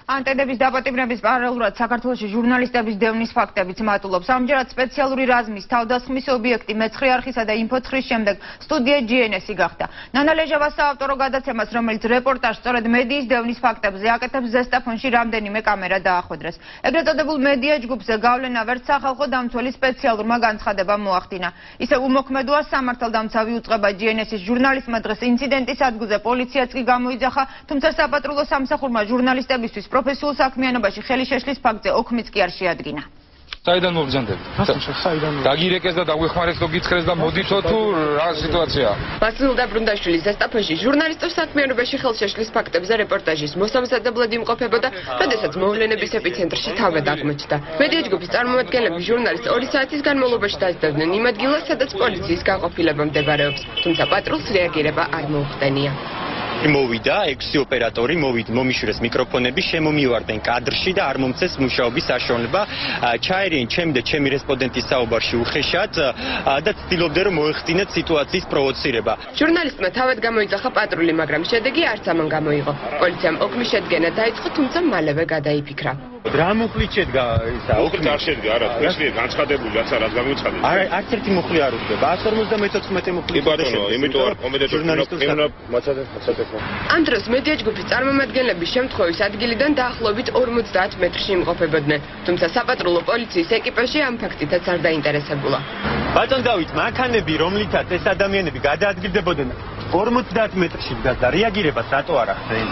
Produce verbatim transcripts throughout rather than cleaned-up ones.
ანტენების დაპატიმრების პარალელურად საქართველოში ჟურნალისტების დევნის ფაქტებიც მატულობს. ამჯერად სპეციალური რაზმის თავდასხმის ობიექტი მეცხრე არხისა და ინფოცხრის შემდეგ სტუდია ჯი εν ესი გახდა. ნანა ლეჟავას საავტორო გადაცემას, რომელიც რეპორტაჟს სწორედ მედიის დევნის ფაქტებზე აკეთებს, ზესტაფონში რამდენიმე კამერა დაახვედრეს. ეგრეთ წოდებულ მედია ჯგუფზე გავლენა ვერც სახალხო დამცველი სპეციალურმა განცხადებამ მოახდინა. ისევ უმოქმედოა სამართალდამცავი უწყება ჯი εν ესის ჟურნალისტმა დღეს ინციდენტის ადგილზე პოლიციაც კი გამოიძახა, თუმცა საპატრულო სამსახურმა ჟურნალისტებისთვის პროფესიულ საქმიანობაში ხელი შეშლის ფაქტზე ოქმიც კი არ შეადგინა. საიდან მოგზანდებით? საიდან? დაგირეკეს და დაგვეხმარეს და გიცხრეს და მოდითო თუ რა სიტუაციაა? მასწავლ დაბრუნდაშვილი ზესტაფონში ჟურნალისტურ საქმიანობაში ხელშეშლის ფაქტებზე რეპორტაჟის მოსამზადებლად იმყოფებოდა, როდესაც მოვლენების ეპიცენტრში თავად აღმოჩნდა. მედია ჯგუფის წარმომადგენლები ჟურნალისტს ორი საათის განმავლობაში დაძდევდნენ იმ ადგილას, სადაც პოლიციის განყოფილება მდებარეობს, თუმცა პატრულს რეაგირება არ მოუხდენია. მოვიდა ექვსი ოპერატორი, მოვიდა მომიშვიდეს მიკროფონები, შემომივარდნენ კადრში და არ მომწეს მუშაობის საშუალება. ჩაერიან ჩემი და ჩემი რესპონდენტის საუბარში უხეშად და ცდილობდნენ რომ მოეხდინათ სიტუაციის პროვოცირება. ჟურნალისტმა თავად გამოიძახა პატრული, მაგრამ შედეგი არც ამან გამოიღო. პოლიციამ ოქმის შედგენა დაიწყო, თუმცა მალევე გადაიფიქრა. რა მუხლით შედგა ისა? ოქმი არ შედგა, არა, თესლია განცხადებული, რაც არის გამოცხადებული. არა, არც ერთი მუხლი არ უხდება. εκατს ორმოცდამეთოთხმეტი მუხლი. კი ბატონო, იმიტომ არ კომპეტენტური მაცადე, მაცადე. ამ დროს მედია ჯგუფის წარმომადგენლები შემთხვევის ადგილიდან დაახლოებით ორმოცდაათ მეტრში იმყოფებოდნენ, თუმცა საპატრულო პოლიციის ეკიპაჟი ამ ფაქტითაც არ დაინტერესებულა. ბატონ დავით, მანქანები, რომლითაც ეს ადამიანები გადაადგილდებოდნენ, ორმოცდაათ მეტრში დგას და რეაგირებას რატო არ ახდენთ?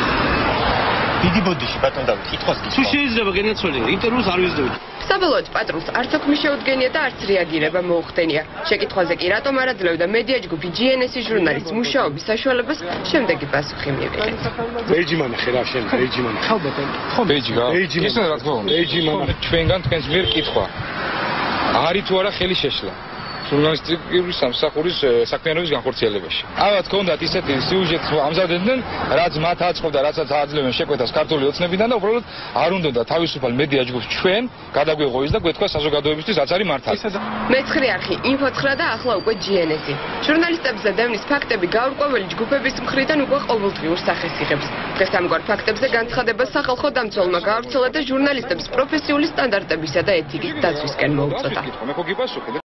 დიდი ბოდიში ბატონ დავით, კითხვას გიწყო. თუ შეიძლება გენაცვალე, ინტერვიუს არ ვიზდებით. საბოლოოდ პატრულს არც ოქმი შეუდგენია და არც რეაგირება მოუხდენია. შეკითხვაზე კი რატომ არ აძლევდა მედია ჯგუფი ჯი εν ესი ჟურნალისტის მუშაობის საშუალებას, შემდეგი პასუხი მიიღეს. ბეიჯიმანა ხელა შენ, ბეიჯიმანა. ხო ბატონო. ხო ბეიჯიგა. ისე რა თქმა უნდა. ბეიჯიმანა. ჩვენგან თქვენს მიერ კითხვა. არის თუ არა ხელი შეშლა ჟურნალისტური სამსახურის საქმიანობის განხორციელებაში. ალბათ ქონდათ ისეთი სიუჟეტს ამზადებდნენ, რაც მათ აწყობდა, რაცაც აძლევენ შეკვეთას ქართული ოცნებიდან და უბრალოდ არ უნდა თავისუფალ მედია ჯგუფს ჩვენ გადაგვეღოის და გვეთქვა საზოგადოებისთვის რაც არის მართალი. მეცხრე არხი, ინფოცხრა და ახლა უკვე ჯი εν ესი. ჟურნალისტებზე დევნის ფაქტები გაურკვეველი ჯგუფების მხრიდან უკვე ყოველდღიურ სახეს იღებს. დღეს ამგვარ ფაქტებზე განცხადებას სახალხო დამცველმა გაავრცელა და ჟურნალისტებს პროფესიული სტანდარტებისა და ეთიკის დაცვისკენ მოუწოდა.